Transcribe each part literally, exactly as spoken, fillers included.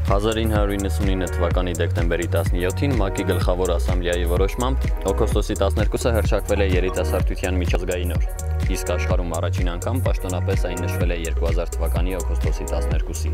հազար ինը հարյուր իննսունինը թվականի դեկտեմբերի տասնյոթին ՄԱԿ-ի գլխավոր ասամբլեայի որոշմամբ օգոստոսի տասներկուսը հռչակվել է երիտասարդության միջազգային օր, իսկ աշխարհում առաջին անգամ պաշտոնապես այն նշվել է երկու հազար թվականի օգոստոսի տասներկուսին։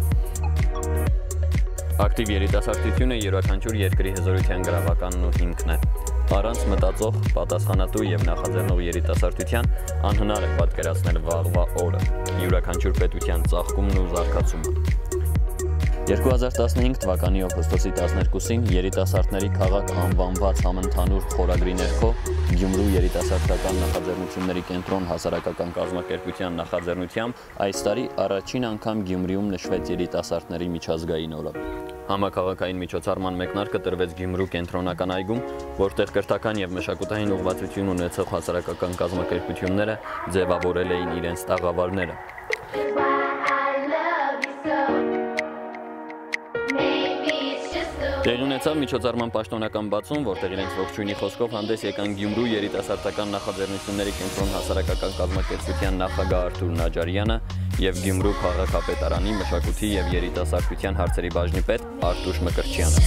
Ակտիվ երիտասարդությունը յուրաքանչյուր երկրի հզորության գրավականն ու հիմքն է։ Առանց մտածող, պատասխանատու եւ նախաձեռնող երիտասարդության անհնար է պատկերացնել վաղվա օրը, յուրաքանչյուր պետության ծաղկումն ու զարգացումը։ երկու հազար տասնհինգ թվականի օգոստոսի տասներկուսին երիտասարդների քաղաք անվանված համընդհանուր խորագրի ներքո Գյումրու երիտասարդական նախաձեռնությունների կենտրոն հասարակական կազմակերպության նախաձեռնությամբ այս տարի առաջին անգամ Գյումրիում նշվեց երիտասարդների միջազգային օրը։ Համակարգային միջոցառման մեկնարկը տրվեց Գյումրու կենտրոնական այգում, որտեղ կրթական եւ մշակութային ուղղվածություն ունեցող հասարակական կազմակերպությունները ձևավորել էին իրենց տաղավարները։ Տեղի ունեցավ միջոցառման պաշտոնական բացում, որտեղ իրենց ողջույնի խոսքով հանդես եկան Գյումրու երիտասարդական նախաձեռնությունների կենտրոն հասարակական կազմակերպության նախագահ Արթուր Նաջարյանը եւ Գյումրու քաղաքապետարանի մշակույթի եւ երիտասարդության հարցերի բաժնի պետ Արտուշ Մկրտչյանը։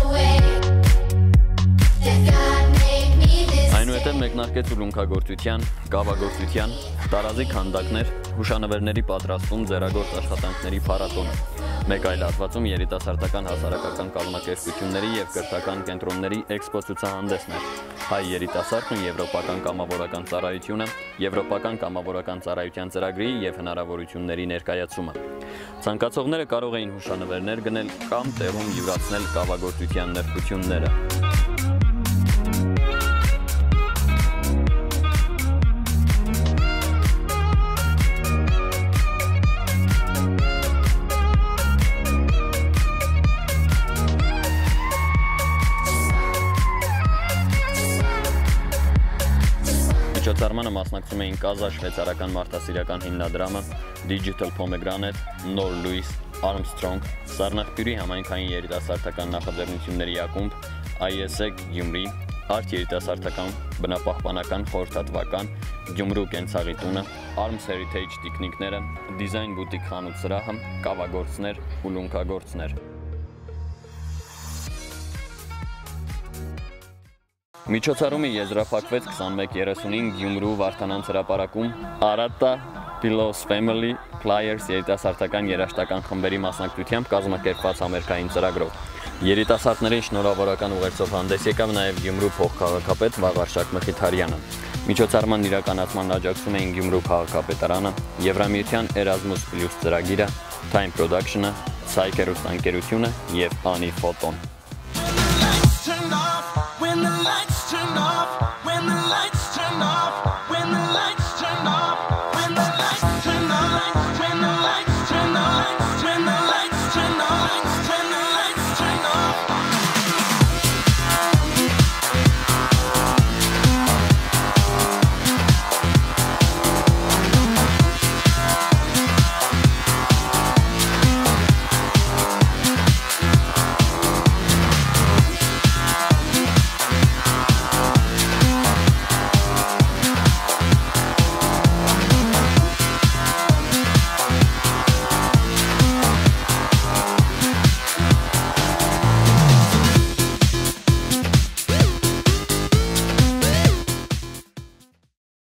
Այնուհետև մեկնարկեց ուլունքագործության, կավագործության, տարազի քանդակներ, հուշանվերների պատրաստում, ձեռագործ աշխատանքների փառատոնը։ Մեկ այլ հատվածում երիտասարդական հասարակական կազմակերպությունների եւ կրթական կենտրոնների էքսպո ցուցահանդեսն էր։ Հայ երիտասարդն ու եվրոպական կամավորական ծառայությունը, եվրոպական կամավորական ծառայության ծրագրի եւ հնարավորությունների ներկայացումը։ Ցանկացողները կարող էին հուշանվերներ գնել կամ տեղում յուրացնել կավագործության նրբությունները։ Միջոցառմանը մասնակցում էին Կազա շվեյցարական մարդասիրական հիմնադրամը, Digital Pomegranate, Նոր Լուիս, Armstrong, Սառնախբյուրի համայնքային երիտասարդական նախաձեռնությունների ակումբ, I S E Գյումրի, Արտ երիտասարդական բնապահպանական խորհրդատվական, Գյումրու կենցաղի տունը, Arms Heritage տիկնիկները, Դիզայն բուտիկ խանութ սրահը, կավագործներ, ուլունքագործներ։ Միջոցառումը եզրափակվեց քսանմեկ երեսունին Գյումրու Վարդանանց հրապարակում Arata Pillows Family Pliers երիտասարդական երաժշտական խմբերի մասնակցությամբ կազմակերպված համերգային ծրագրով։ Երիտասարդներին շնորհավորական ուղերձով հանդես եկավ նաև Գյումրու փոխքաղաքապետ Վաղարշակ Մխիթարյանը։ Միջոցառման իրականացման աջակցում էին Գյումրու քաղաքապետարանը, Եվրամիության Erasmus Plus ծրագիրը, Time Production-ը, Cycle հեռուստաընկերությունը եւ Ani Photon։